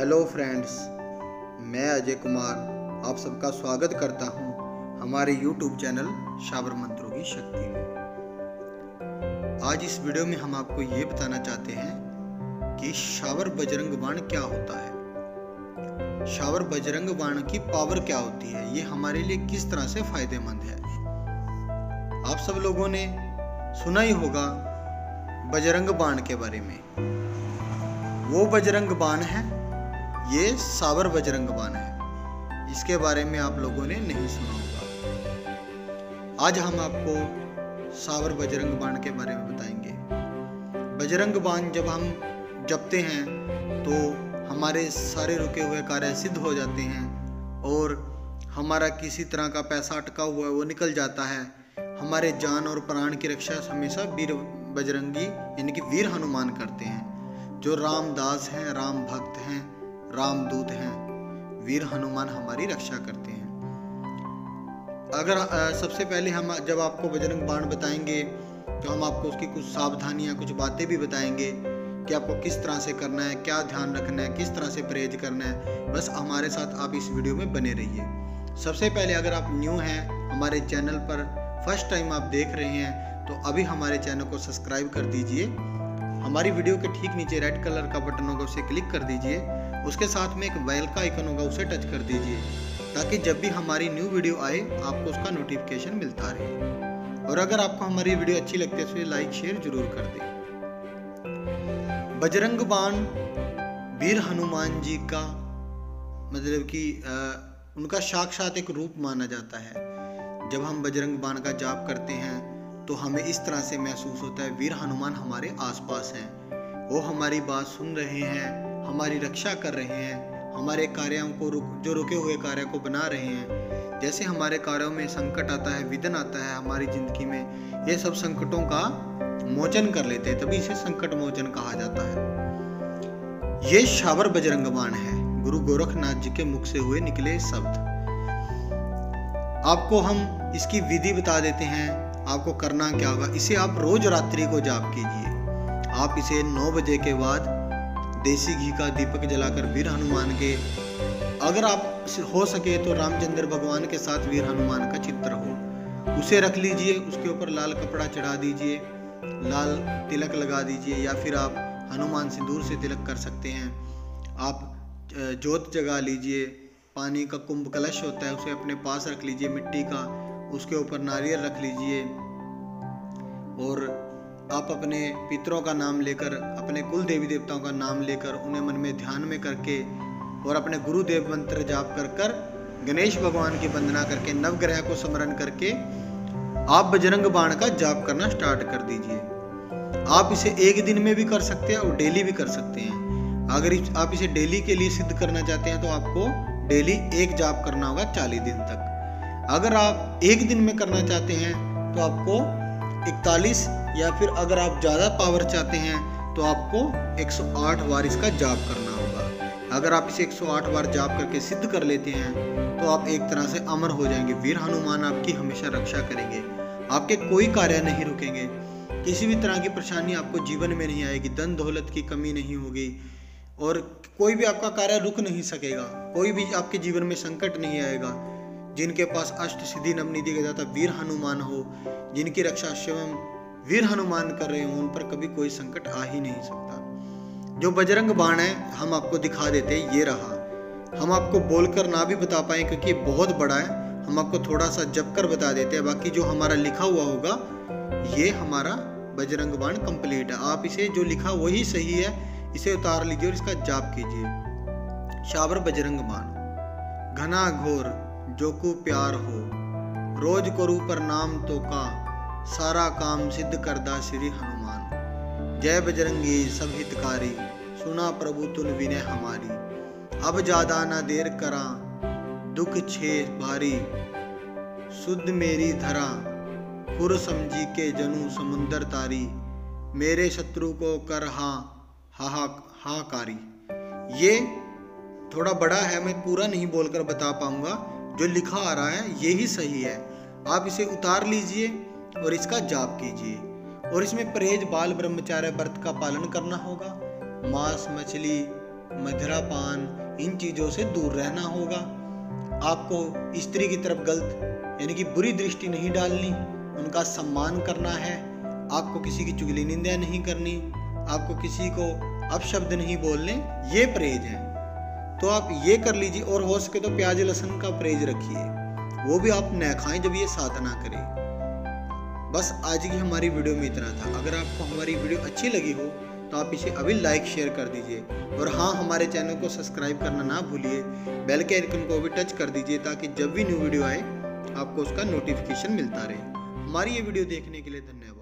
Hello friends, मैं अजय कुमार आप सबका स्वागत करता हूं हमारे YouTube चैनल शाबर मंत्रों की शक्ति में। आज इस वीडियो में हम आपको ये बताना चाहते हैं कि शाबर बजरंग बाण क्या होता है, शाबर बजरंग बाण की पावर क्या होती है, ये हमारे लिए किस तरह से फायदेमंद है। आप सब लोगों ने सुना ही होगा बजरंग बाण के बारे में। वो बजरंग बाण है, ये शाबर बजरंग बाण है, इसके बारे में आप लोगों ने नहीं सुना होगा। आज हम आपको शाबर बजरंग बाण के बारे में बताएंगे। बजरंग बाण जब हम जपते हैं तो हमारे सारे रुके हुए कार्य सिद्ध हो जाते हैं और हमारा किसी तरह का पैसा अटका हुआ है वो निकल जाता है। हमारे जान और प्राण की रक्षा हमेशा वीर बजरंगी यानी कि वीर हनुमान करते हैं, जो रामदास हैं, राम भक्त हैं, रामदूत हैं। वीर हनुमान हमारी रक्षा करते हैं। अगर सबसे पहले हम जब आपको बजरंग बाण बताएंगे तो हम आपको उसकी कुछ सावधानियां, कुछ बातें भी बताएंगे कि आपको किस तरह से करना है, क्या ध्यान रखना है, किस तरह से परहेज करना है। बस हमारे साथ आप इस वीडियो में बने रहिए। सबसे पहले अगर आप न्यू हैं हमारे चैनल पर, फर्स्ट टाइम आप देख रहे हैं, तो अभी हमारे चैनल को सब्सक्राइब कर दीजिए। हमारी वीडियो के ठीक नीचे रेड कलर का बटन होगा, उसे क्लिक कर दीजिए। उसके साथ में एक बेल का आइकन होगा, उसे टच कर दीजिए ताकि जब भी हमारी न्यू वीडियो आए आपको उसका नोटिफिकेशन मिलता रहे। और अगर आपको हमारी वीडियो अच्छी लगती है तो लाइक शेयर जरूर कर दें। बजरंग बाण वीर हनुमान जी का मतलब कि उनका साक्षात एक रूप माना जाता है। जब हम बजरंग बाण का जाप करते हैं तो हमें इस तरह से महसूस होता है वीर हनुमान हमारे आसपास हैं, वो हमारी बात सुन रहे हैं, हमारी रक्षा कर रहे हैं, हमारे कार्यों को जो रुके हुए कार्य को बना रहे हैं। जैसे हमारे कार्यों में संकट आता है, विघ्न आता है हमारी जिंदगी में, ये सब संकटों का मोचन कर लेते हैं, तभी इसे संकट मोचन कहा जाता है। ये शाबर बजरंग बाण है, गुरु गोरखनाथ जी के मुख से हुए निकले शब्द। आपको हम इसकी विधि बता देते हैं, आपको करना क्या होगा। इसे आप रोज रात्रि को जाप कीजिए। आप इसे 9 बजे के बाद देसी घी का दीपक जलाकर वीर हनुमान के, अगर आप हो सके तो रामचंद्र भगवान के साथ वीर हनुमान का चित्र हो, उसे रख लीजिए। उसके ऊपर लाल कपड़ा चढ़ा दीजिए, लाल तिलक लगा दीजिए, या फिर आप हनुमान सिंदूर से तिलक कर सकते हैं। आप जोत जगा लीजिए, पानी का कुंभ कलश होता है उसे अपने पास रख लीजिए मिट्टी का, उसके ऊपर नारियल रख लीजिए और आप अपने पितरों का नाम लेकर, अपने कुल देवी देवताओं का नाम लेकर, उन्हें मन में ध्यान में करके और अपने गुरुदेव मंत्र जाप कर कर, गणेश भगवान की वंदना करके, नवग्रह को स्मरण करके आप बजरंग बाण का जाप करना स्टार्ट कर दीजिए। आप इसे एक दिन में भी कर सकते हैं और डेली भी कर सकते हैं। अगर आप इसे डेली के लिए सिद्ध करना चाहते हैं तो आपको डेली एक जाप करना होगा 40 दिन तक। अगर आप एक दिन में करना चाहते हैं तो आपको 41, या फिर अगर आप ज़्यादा पावर चाहते हैं तो आपको 108 बार इसका जाप करना होगा। अगर आप इसे 108 बार जाप करके सिद्ध कर लेते हैं तो आप एक तरह से अमर हो जाएंगे। वीर हनुमान आपकी हमेशा रक्षा करेंगे, आपके कोई कार्य नहीं रुकेंगे, किसी भी तरह की परेशानी आपको जीवन में नहीं आएगी, धन दौलत की कमी नहीं होगी और कोई भी आपका कार्य रुक नहीं सकेगा, कोई भी आपके जीवन में संकट नहीं आएगा। जिनके पास अष्ट सिद्धि नवनिधि का दाता वीर हनुमान हो, जिनकी रक्षा स्वयं वीर हनुमान कर रहे हो, उन पर कभी कोई संकट आ ही नहीं सकता। जो बजरंग बाण है हम आपको दिखा देते हैं, ये रहा। हम आपको बोलकर ना भी बता पाए क्योंकि बहुत बड़ा है, हम आपको थोड़ा सा जप कर बता देते हैं। बाकी जो हमारा लिखा हुआ होगा ये हमारा बजरंग बाण कंप्लीट है। आप इसे जो लिखा वही सही है, इसे उतार लीजिए और इसका जाप कीजिए। शाबर बजरंग बाण घना घोर जो को प्यार हो, रोज करू पर नाम तो का, सारा काम सिद्ध करदा श्री हनुमान। जय बजरंगी सब हितकारी, सुना प्रभु तुन विनय हमारी। अब ज्यादा ना देर करा, दुख छे भारी, सुध मेरी धरा, खुर समझी के जनू समुंदर तारी। मेरे शत्रु को कर हाहाकारी। ये थोड़ा बड़ा है, मैं पूरा नहीं बोलकर बता पाऊंगा, जो लिखा आ रहा है यही सही है। आप इसे उतार लीजिए और इसका जाप कीजिए। और इसमें परहेज, बाल ब्रह्मचार्य व्रत का पालन करना होगा। मांस, मछली, मदिरापान, इन चीज़ों से दूर रहना होगा। आपको स्त्री की तरफ गलत यानी कि बुरी दृष्टि नहीं डालनी, उनका सम्मान करना है। आपको किसी की चुगली निंदा नहीं करनी, आपको किसी को अपशब्द नहीं बोलने, ये परहेज है। तो आप ये कर लीजिए, और हो सके तो प्याज लहसुन का परहेज रखिए, वो भी आप न खाएं जब ये साधना करें। बस आज की हमारी वीडियो में इतना था। अगर आपको हमारी वीडियो अच्छी लगी हो तो आप इसे अभी लाइक शेयर कर दीजिए, और हाँ, हमारे चैनल को सब्सक्राइब करना ना भूलिए। बेल के आइकन को भी टच कर दीजिए ताकि जब भी न्यू वीडियो आए आपको उसका नोटिफिकेशन मिलता रहे। हमारी ये वीडियो देखने के लिए धन्यवाद।